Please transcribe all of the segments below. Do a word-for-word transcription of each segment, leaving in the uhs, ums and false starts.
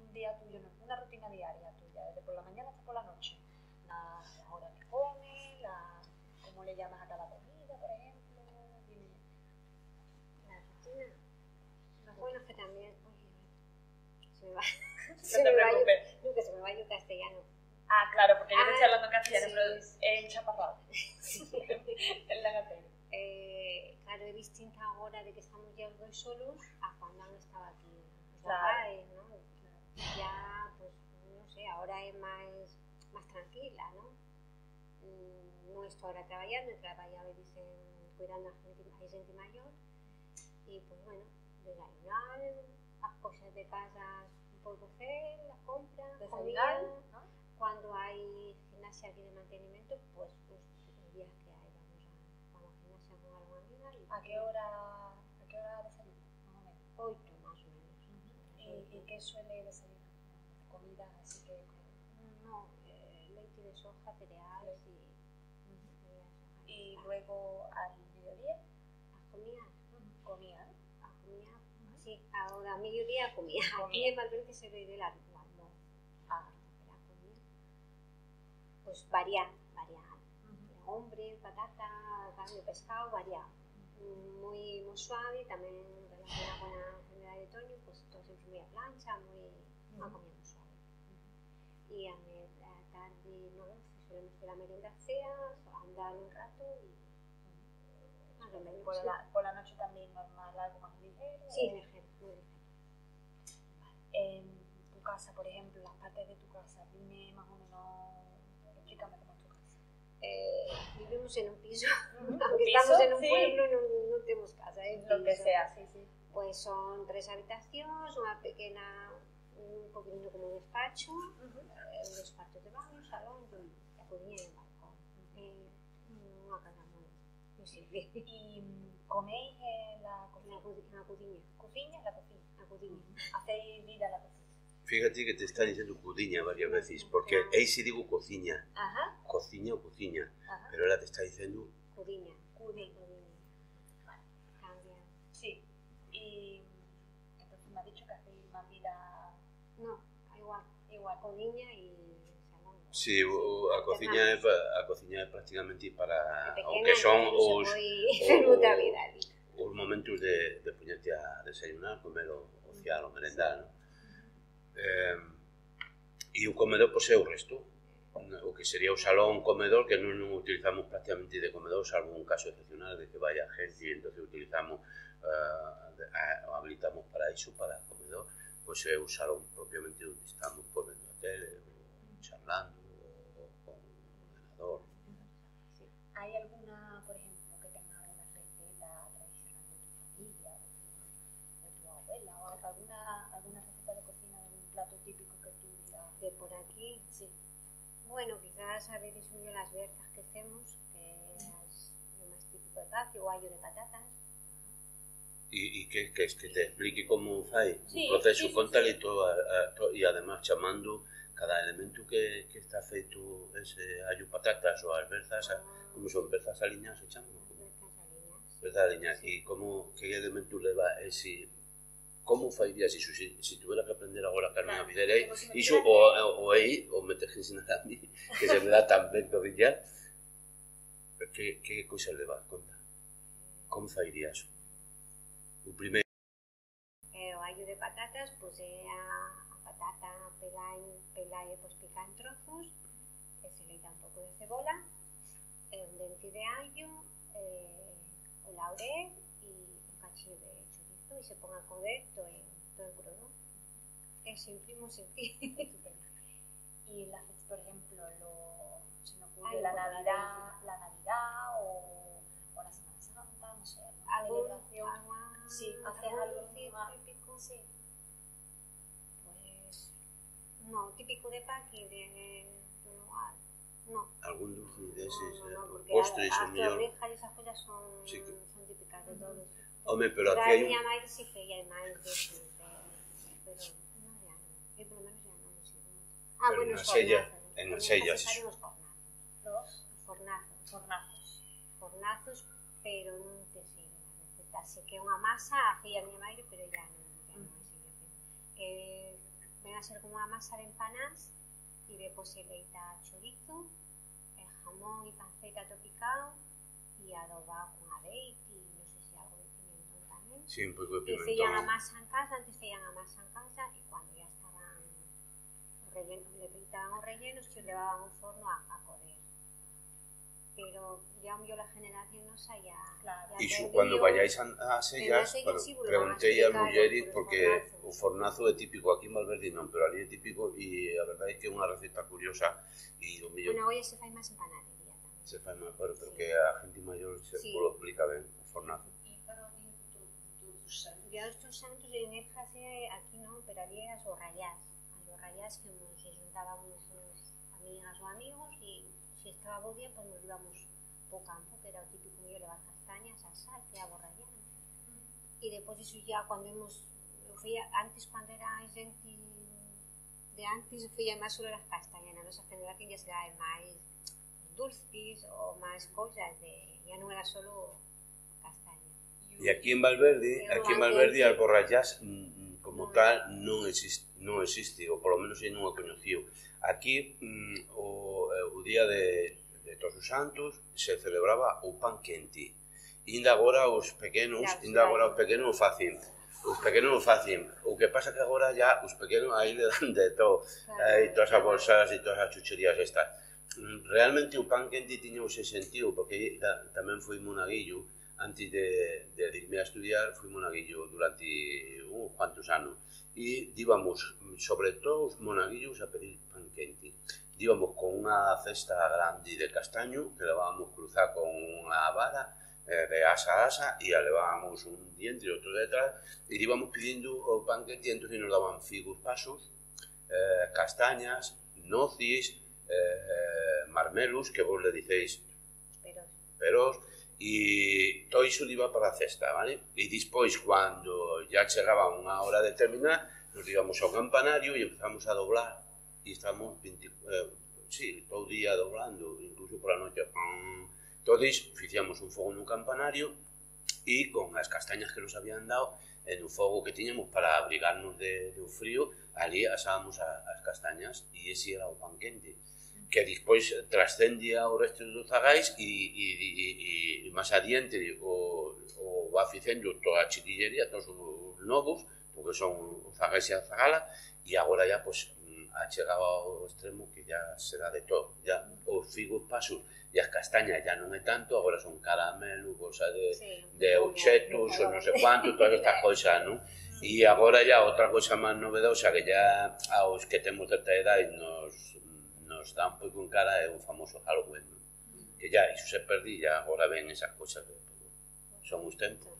un día tuyo, una rutina diaria tuya, desde por la mañana hasta por la noche. La, la hora que comes, la, cómo le llamas a cada comida, por ejemplo. Dime. La rutina. Bueno, es que también. Se me va. No se te me va preocupes. yo, no, que se me va yo castellano. Ah, claro, porque yo Ah, te estoy hablando castellano, sí, pero sí. en chaparrado. En la gatera. Eh, claro, es distinta ahora de que estamos ya los dos solos a cuando no estaba aquí. Pues Claro. padre, ¿no? Ya, pues, no sé, ahora es más, más tranquila, ¿no? Mm, no estoy ahora trabajando, trabajaba dicen, cuidando a gente, a gente mayor. Y pues bueno, desayunar, las cosas de casa por hacer, las compras, Desayunar, comida. ¿no? Cuando hay gimnasia aquí de mantenimiento, pues, pues los días que hay vamos a, vamos a gimnasia con alguna amiga. Y, ¿A qué hora, a qué hora desayunas? Más o menos. Ocho más o menos. ¿Y, ¿Y qué suele desayunar? Comida, así que... No, eh, leche de soja, cereales y... Uh-huh. Y luego al mediodía, ¿A comida? uh-huh. comía, ¿no? A comida, uh-huh. Sí, ahora a mediodía comía. Aquí es más bien que se ve de la almuerzo. Ah. La comida. Pues variar, variar. Uh-huh. Legumbre, patata, carne, pescado, variar. Uh-huh. Muy, muy suave, también relacionada con la enfermedad de otoño, pues todo siempre muy a plancha, muy... Uh-huh. Una comida muy suave. Uh-huh. Y a la tarde, no, si solemos hacer la merienda sea, andar un rato y... Más o menos, por, sí. la, por la noche también normal, algo más ligero. Sí, o... ligero, muy ligero. Vale. En tu casa, por ejemplo, las partes de tu casa, dime más o menos, explícame cómo es tu casa. Eh, vivimos en un piso, ¿Un aunque piso? estamos en un Sí. pueblo, no, no tenemos casa. ¿Eh? Lo que sea, sí, sí. Pues son tres habitaciones, una pequeña, un poquito como un despacho, uh-huh. eh, dos cuartos de baño, un salón y la cocina y el balcón. Eh, una casa muy, muy simple. ¿Y coméis en la cocina? En la cocina. ¿Cocina? En la cocina. La cocina. ¿Hacéis vida en la cocina? Fíjate que te está diciendo cociña varias veces, porque ahí sí digo cocina, Ajá. cocina o cocina, Ajá. pero ahora te está diciendo cocina. Cocina. Vale. Cambia. Sí. Y entonces me ha dicho que hacéis más vida... No, igual. Igual. Cocina y salón. sí, o, a cociña é a cociña é prácticamente para pequena, o que son os, os, os momentos de, de poñerte a desayunar, comer o ociar o merendar, ¿no? Eh, e o comedor pois é o resto, o que sería o salón comedor, que non, non utilizamos prácticamente de comedor, salvo un caso excepcional de que vaya gente e entonces utilizamos uh, habilitamos para iso, para comedor, pois é o salón propiamente onde estamos por vendo a tele ou charlando ou con un ordenador. ¿Hay alguna, por ejemplo, que tenga alguna receta tradicional de tu familia, de tu, de tu abuela, o alguna, alguna receta de cocina, algún plato típico que tú digas? De por aquí, sí. Bueno, quizás sabéis un de las berzas que hacemos, que es lo más típico de patio, o allo de patatas. E, e que, que es que te explique como fai sí, o proceso, sí, sí, contale sí. todo, a, a, to, e además chamando cada elemento que, que está feito ese allo patatas ou as berzas, ah. Como son berzas aliñas se chaman? Berzas aliñas. Berzas aliñas, sí. E como, que elemento leva ese... Como fairías iso se si, si tuvera que aprender agora a carne a videra? Iso o, o aí, o meterse sin nada a mí, que se me dá tan ben cociñar. Que, que coisa leva? Conta. Como fairías? O primeiro. Eh, o allo de patatas, pois pues, é a, a patata pelar e pois, picar en trozos, e se le dá un pouco de cebola, e un dente de allo, eh, o laurel e un cachillo de chorizo e se pon a coder todo, todo crudo. É simple, moi simple. Y la fecha, por ejemplo, lo, se me ocurre Ay, la bueno, Navidad, la Navidad o, o la Semana Santa, no sé, alguna celebración. Agua, Sí, ¿haces algo más típico? Sí. Pues no, típico de Paqui, de tu lugar, no. Algún dulce de eses, no, no, no, eh, postres a, o mellor. As torrijas e esas cosas son, sí que... son típicas de todos. Home, pero aquí hai un... hai Pero a máis sí que hai máis de eso, pero no, ya no. Eu polo menos ya non sigo moito. Ah, pero bueno, nas os sellas, fornazos. en as sellas, Tamén iso. os fornazos. Los Os fornazos. fornazos. Fornazos, pero non te sigo a receta. Sei que é unha masa, a filla a miña maire, pero ya non, ya non a sigo. Que ven a ser como unha masa de empanás e depois se leita chorizo, e jamón e panceta topicado e adobado con adeite e non sei se algo de pimentón tamén. Sí, un pouco de E feían a pimentón. masa en casa, antes feían a masa en casa e cando ya estaban relleno, le peitaban os rellenos que os levaban ao forno a, a coder. Pero ya yo la generación nosa ya... Claro. E ya xo, perdió- cando vayáis a, a Pero Sellas, as sellas bueno, sí, volvan a preguntei a explicar mulleres o porque fornazo. o fornazo é típico aquí en Valverde non, pero ali é típico e a verdade é que é unha receta curiosa e o mellor Bueno, hoy se fai máis en panadería tamén. se fai máis, pero, pero Sí. que a gente maior se Sí. lo explica ben o fornazo. E para o día de todos os santos, Día dos santos en Éfrase, aquí non, pero ali as borrallás. As borrallás que nos juntábamos os amigas ou amigos e se estaba bo día, pues nos íbamos po campo, que era o típico mellor levar castañas, a sal, que a borrallá. E depois iso ya cando hemos, eu feia, antes cando era xente de antes, eu feia máis sobre as castañas, na nosa generación ya se dá máis dulces ou máis cousas, de, ya non era solo castaña. E aquí en Valverde, É aquí en unha Valverde cousa- alborrallás mm, como Non. tal non existe, non existe, ou polo menos eu non o coñecido. Aquí mm, o, o día de, de Todos os Santos se celebraba o pan quente. Inda agora os pequenos, Claro, inda agora claro. os pequenos o facen. Os pequenos o facen. O que pasa que agora ya os pequenos aí le dan de todo. Claro. E todas as bolsas e todas as chucherías estas. Mm, Realmente o pan quente tiña ese sentido, porque ta- tamén foi monaguillo, antes de, de irme a estudiar, fui monaguillo durante uns cuantos anos. E íbamos, sobre todo os monaguillos, a pedir pan quente. Íbamos con unha cesta grande de castaño, que levábamos cruzada con unha vara, eh, de asa a asa, e a levábamos un diente e outro detrás, e íbamos pidindo o pan quente, e entón nos daban figos pasos, eh, castañas, nocis, eh, marmelos, que vos le diceis Pero peros, e todo iso iba para a cesta, vale? E despois, cando ya chegaba unha hora determinada, nos íbamos ao campanario e empezamos a doblar, e estamos veinte, eh, sí, todo o día doblando, incluso pola noche. Entonces, ficíamos un fogo nun campanario e con as castañas que nos habían dado, en un fogo que tiñamos para abrigarnos de, de un frío, ali asábamos a, as castañas e ese era o pan quente, que despois trascendía ao resto dos zagais e, e, e, e, e máis adiante o, o va facendo toda a chiquillería, todos os novos, porque son os zagais e a zagala, e agora ya, pues, ha chegado ao extremo que ya se dá de todo. Ya os figos pasos e as castañas ya non é tanto, agora son caramelo, cosa de, sí, de ochetos ou non sei cuánto, todas estas cousas, non? E agora ya outra cosa máis novedosa que ya aos que temos certa edade nos, nos dá un pouco en cara é o famoso Halloween, non? Que ya iso se perdí, ya agora ven esas cousas que son os tempos.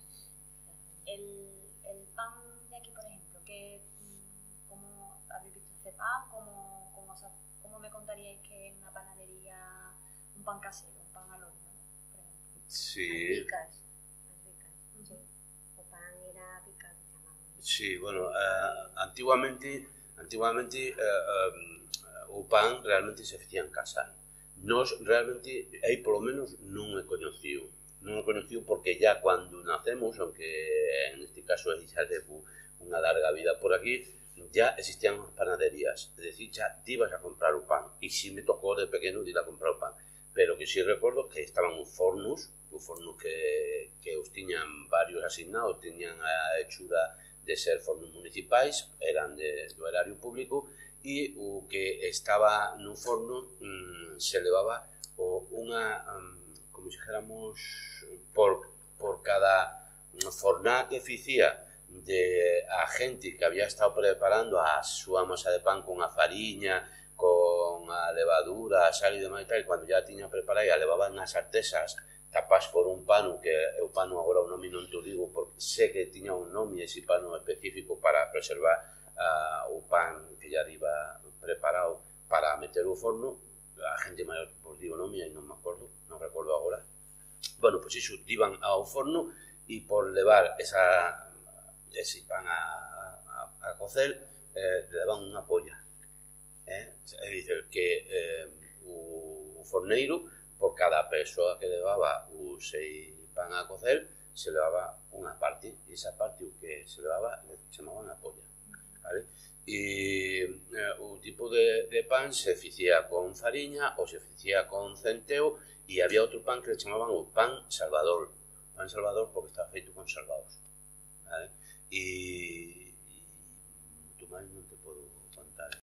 El, el pan de aquí, por ejemplo, que mm, ¿cómo habéis visto hacer pan? ¿Cómo, cómo, os ha- cómo me contaríais que en una panadería un pan casero, un pan al horno, por ejemplo? Sí, ricas, as ricas, sí. O pan era rica, que chamaban. sí, bueno, uh, antiguamente, antiguamente uh, um, o pan realmente se facía en casa. Nos realmente, aí polo menos non é coñecido. Non é coñecido porque ya cando nacemos, aunque en este caso é xa de unha larga vida por aquí, ya existían as panaderías. É dicir, xa ti ibas a comprar o pan. E si me tocou de pequeno ir a comprar o pan. Pero que si recordo que estaban os fornos, os fornos que, que os tiñan varios asignados, tiñan a hechura de ser fornos municipais, eran de, do erario público, e o que estaba no forno mm, se levaba o unha, um, como se dijéramos, por, por cada forná que ficía de a gente que había estado preparando a súa masa de pan con a fariña, con a levadura, a sal e demais e tal, e cando ya tiña preparada a levaban as artesas tapas por un pano, que o pano agora o nome non te o digo porque sé que tiña un nome ese pano específico para preservar uh, o pan que ya iba preparado para meter o forno. A gente maior, pois digo nome, e non me acordo, non recordo agora. Bueno, pois iso, iban ao forno e por levar esa, ese pan a, a, a cocer, eh, le daban unha polla. Eh? É dicir, que eh, o, o forneiro, por cada persoa que levaba o sei pan a cocer, se levaba unha parte, e esa parte o que se levaba le chamaban a polla, vale? E eh, o tipo de, de pan se ficía con fariña ou se ficía con centeo, e había outro pan que le chamaban o pan salvador. Pan salvador porque estaba feito con salvados. Vale? E, e moito máis non te podo contar.